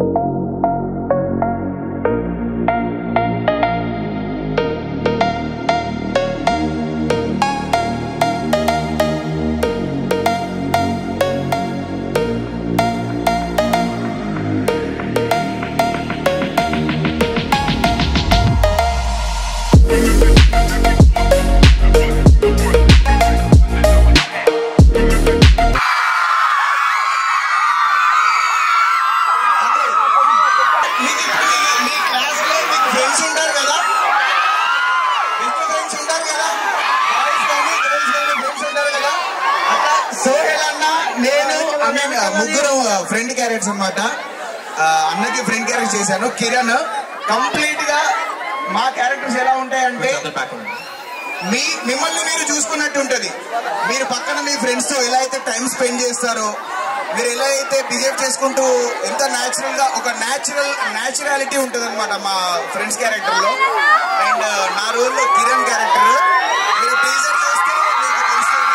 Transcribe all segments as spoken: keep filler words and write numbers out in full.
ముగ్గురు friend characters అన్నమాట. అన్నకి ఫ్రెండ్ క్యారెక్టర్ చేశాను. కిరణ్ కంప్లీట్ గా మా క్యారెక్టర్స్ ఎలా ఉంటాయంటే మీ మిమ్మల్ని మీరు చూసుకున్నట్టు ఉంటది. మీరు పక్కన మీ ఫ్రెండ్స్ తో ఎలా అయితే టైం స్పెండ్ చేస్తారో, మీరు ఎలా అయితే బిహేవ్ చేసుకుంటూ ఎంత న్యాచురల్ గా ఒక న్యాచురల్ న్యాచురాలిటీ ఉంటది అనమాట మా ఫ్రెండ్స్ క్యారెక్టర్ లో. అండ్ నా రోల్ లో కిరణ్ క్యారెక్టర్ మీరు టీజర్ చేస్తే మీకు తెలుస్తుంది.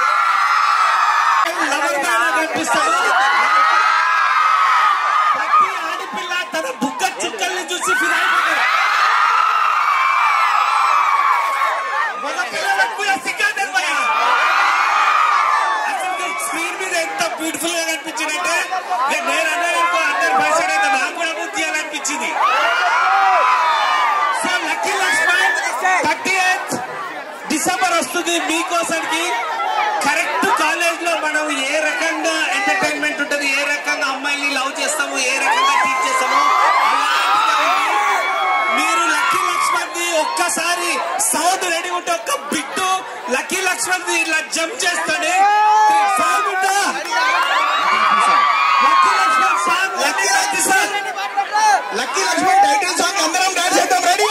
ప్రతి ఆడపిల్ల తన బుగ్గ చుక్కల్ని చూసి ఫిల్ అయిపోతారు. మగ పిల్లలకు కూడా సిగ్గుంటుంది భయ. అసలు స్క్రీన్ మీద ఎంత బ్యూటిఫుల్ గా కనిపించిందంటే నేను అన్నాను అందరు పరిచయం అయితే నాకు కూడా బుద్ధి చేయాలనిపించింది. So lucky Lakshman thirty eighth December వస్తుంది మీకోసానికి. కరెక్ట్ కాలేజ్ లో మనం ఏ రకంగా ఎంటర్టైన్మెంట్ ఉంటుంది, ఏ రకంగా అమ్మాయిని లవ్ చేస్తాము, ఏ రకంగా టీచ్ చేస్తాము, మీరు లక్కీ లక్ష్మణ్ ది ఒక్కసారి సౌండ్ రెడీ ఉంటే ఒక్క బిట్టు లక్కీ లక్ష్మణ్ ది ఇట్లా జంప్ చేస్తానే సౌండ్ ఉందా? Lucky Lakshman song lucky Lakshman title song అందరం డాన్స్ చేద్దాం. రెడీ?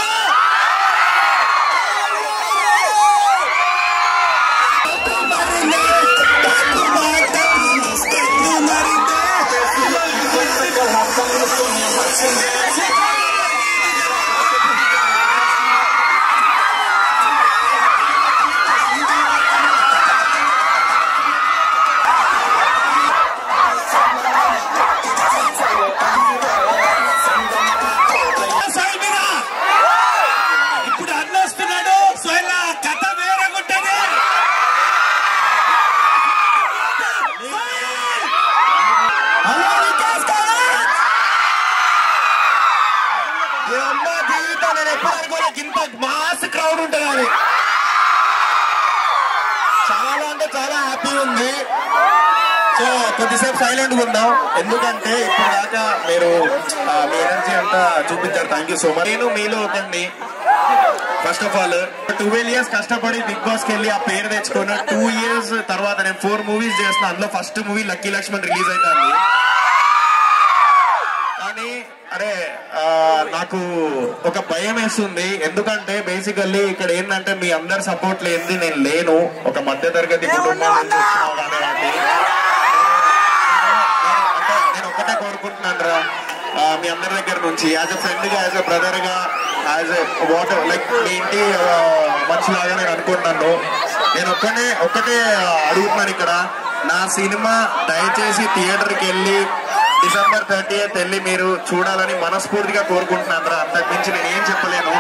మాస్ క్రౌడ్ ఉంటుంది. చాలా అంటే చాలా హ్యాపీ ఉంది. సో కొద్దిసేపు సైలెంట్ గా ఉందాం, ఎందుకంటే ఇప్పుడు దాకా మీరు మీ ఎనర్జీ అంతా చూపించారు. Thank you so much. నేను మీలో ఒకటి. First of all twelve years కష్టపడి బిగ్ బాస్ కి వెళ్ళి ఆ పేరు తెచ్చుకున్న టూ ఇయర్స్ తర్వాత నేను ఫోర్ మూవీస్ చేసిన. అందులో first movie lucky Lakshman release అవుతుంది. కానీ అరే నాకు ఒక భయం వేస్తుంది, ఎందుకంటే బేసికల్లీ ఇక్కడ ఏంటంటే మీ అందరి సపోర్ట్ లేనిది నేను లేను. ఒక మధ్య తరగతి కుటుంబం నుంచి వచ్చినావు కానివ్వండి. అంటే నేను ఒక్కటే కోరుకుంటున్నాను రా మీ అందరి దగ్గర నుంచి, యాజ్ ఎ ఫ్రెండ్ గా, యాజ్ ఎ బ్రదర్ గా, యాజ్ ఎ వాటర్ లైక్ మీ ఇంటి మనిషిలాగా నేను అనుకుంటున్నాను. నేను ఒక్కనే ఒక్కటే అడుగుతున్నాను ఇక్కడ, నా సినిమా దయచేసి థియేటర్కి వెళ్ళి డిసెంబర్ థర్టీ ఎయిత్ వెళ్ళి మీరు చూడాలని మనస్ఫూర్తిగా కోరుకుంటున్నాను. అంతకు మించి నేను ఏం చెప్పలేను.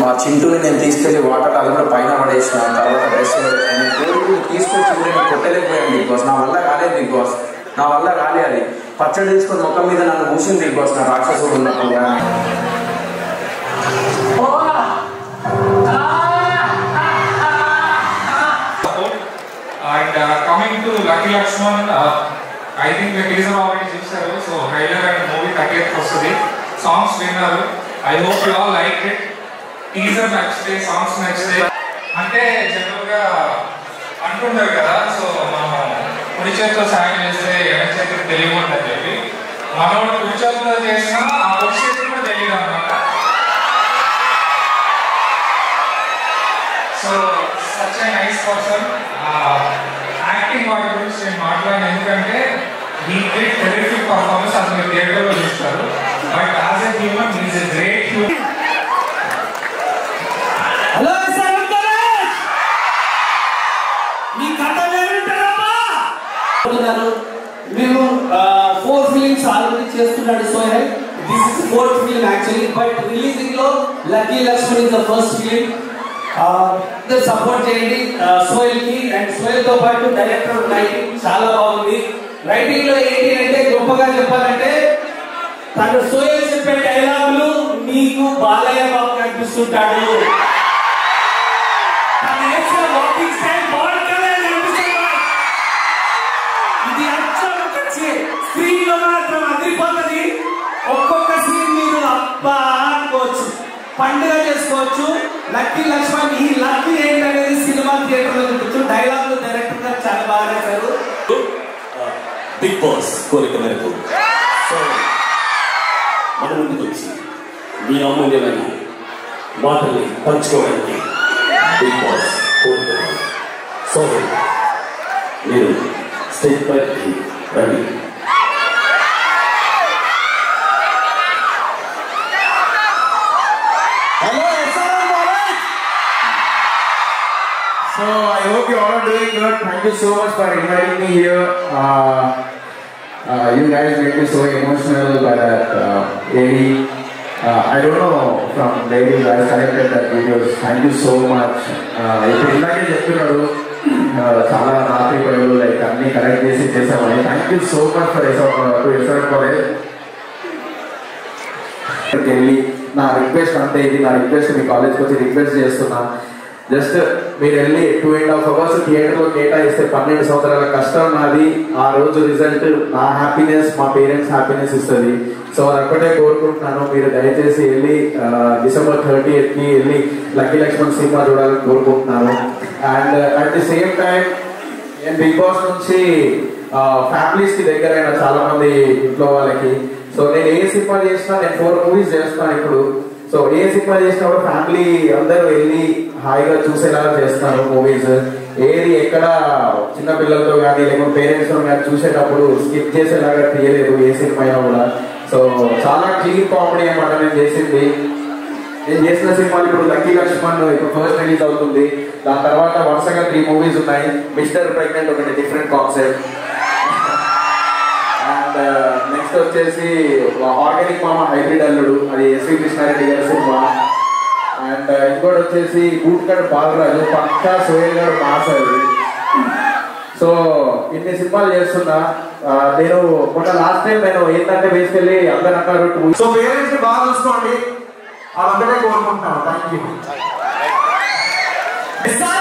మా చింటూని నేను తీసుకెళ్లి వాటర్ అది కూడా పైన పడేసిన తర్వాత డ్రెస్ కోడిగుడ్డు తీసుకొచ్చి కూడా నేను కొట్టలేకపోయాను బిగ్ బాస్. నా వల్ల కాలేదు బిగ్ బాస్, నా వల్ల కాలే అది. పచ్చడి తీసుకొని ముఖం మీద నన్ను కూర్చుంది బిగ్ బాస్, నా రాక్షసుడు ఉన్నప్పుడు. And uh, coming to Lucky Lakshman, uh, I think the teaser already చూసారు. So trailer and movie thirtieth వస్తుంది. Songs విన్నారు. I hope you all liked it. Teaser నచ్చితే, songs నచ్చితే. అంటే జనరల్ గా అంటుంటారు కదా, సో మనం కుడి చేతితో సాయం చేస్తే ఎడమ చేతికి తెలియకుందని చెప్పి మనోడు కుడి చేతితో చేసినా ఆ కుడి చేతికి కూడా తెలియదు అన్నమాట. So such a nice person. Acting వాటి గురించి నేను మాట్లాడిన, ఎందుకంటే హీ డిడ్ టెరిఫిక్ పర్ఫార్మెన్స్, అది మీరు థియేటర్లో చూస్తారు. But as a human he is a great human. Hello sir, మీ కథ వేరుంటారమ్మా. మేము ఫోర్ ఫిలిమ్స్ ఆల్రెడీ చేస్తున్నాడు Sohel. This is fourth film actually, but releasing లో lucky Lakshman is the first film. Support చేయండి సోహెల్ కి. అండ్ సోహెల్ తో పాటు డైరెక్టర్ రైటింగ్ చాలా బాగుంది. రైటింగ్ లో ఏంటి అంటే గొప్పగా చెప్పాలంటే తను సోహెల్ చెప్పే డైలాగులు నీకు బాలయ్య బాబు కనిపిస్తుంటాడు. ఇది స్క్రీన్ లో మాత్రం అదిరిపోతుంది. ఒక్కొక్క సీన్ మీరు అబ్బా అనుకోవచ్చు, పండుగ చేసుకోవచ్చు. లక్కీ లక్ష్మణ్ ఈ లక్కీ ఏంటనేది సినిమా థియేటర్ లో చూడొచ్చు. డైలాగ్ డైరెక్టర్ గారు చాలా బాగా రాశారు. బిగ్ బాస్ కోరిక మేరకు మన ముందుకు వచ్చి మీ అమూల్యమైన మాటల్ని పంచుకోవడానికి బిగ్ బాస్ కోరిక. సో మీరు స్టేజ్ పైకి రండి. So I hope you all are doing good. Thank you so much for inviting me here. Uh, uh, you guys made me so emotional by that uh, lady. Uh, I don't know from lady who has connected that videos. Thank you so much. ఇప్పుడు ఇందాకే చెప్తున్నాడు చాలా రాత్రి పనులు like అన్ని connect చేసి చేసామని. Thank you so much for to SR college. వెళ్ళి నా రిక్వెస్ట్ అంతే, ఇది నా రిక్వెస్ట్ మీ కాలేజ్కి వచ్చి రిక్వెస్ట్ చేస్తున్నా. జస్ట్ మీరు వెళ్ళి టూ అండ్ హాఫ్ అవర్స్ థియేటర్లో కేటాయిస్తే పన్నెండు సంవత్సరాల కష్టం నాది. ఆ రోజు రిజల్ట్ నా హ్యాపీనెస్, మా పేరెంట్స్ హ్యాపీనెస్ ఇస్తుంది. సో అది ఒక్కటే కోరుకుంటున్నాను, మీరు దయచేసి వెళ్ళి డిసెంబర్ థర్టీ ఎయిత్కి వెళ్ళి లక్కీ లక్ష్మణ్ సినిమా చూడాలని కోరుకుంటున్నాను. And at the same time నేను బిగ్ బాస్ నుంచి ఫ్యామిలీస్ కి దగ్గరైన చాలా మంది ఇంట్లో వాళ్ళకి. సో నేను ఏ సినిమా చేసినా, నేను ఫోర్ మూవీస్ చేస్తాను ఇప్పుడు. సో ఏ సినిమా చేసినప్పుడు ఫ్యామిలీ అందరూ వెళ్ళి హాయిగా చూసేలాగా చేస్తాను మూవీస్. ఏది ఎక్కడ చిన్న పిల్లలతో కానీ లేకపోతే పేరెంట్స్ తో కానీ చూసేటప్పుడు స్కిప్ చేసేలాగా తీయలేదు ఏ సినిమా అయినా కూడా. సో చాలా క్లీన్ కామెడీ అన్నమాట నేను చేసింది. నేను చేసిన సినిమాలు ఇప్పుడు లక్కీ లక్ష్మణ్ ఇప్పుడు ఫస్ట్ రిలీజ్ అవుతుంది. దాని తర్వాత వరుసగా త్రీ మూవీస్ ఉన్నాయి. మిస్టర్ ప్రెగ్నెంట్ ఒకటి డిఫరెంట్ కాన్సెప్ట్. అండ్ నెక్స్ట్ వచ్చేసి ఆర్గానిక్ మామ హైబ్రిడ్ అల్లుడు, అది ఎస్వి కృష్ణారెడ్డి గారి సినిమా. అండ్ ఇంకోటి వచ్చేసి బూట్ కట్ బాలరాజు, పక్కా సోహెల్ గారు మాస్ అది. సో ఇన్ని సినిమాలు చేస్తున్నా. నేను మొన్న లాస్ట్ టైం నేను ఏంటంటే బేసికల్లీ అందరు అన్నారు, సో పేరెంట్స్ ని బాగా చూసుకోండి, వాళ్ళందరే కోరుకుంటున్నాను. Thank you.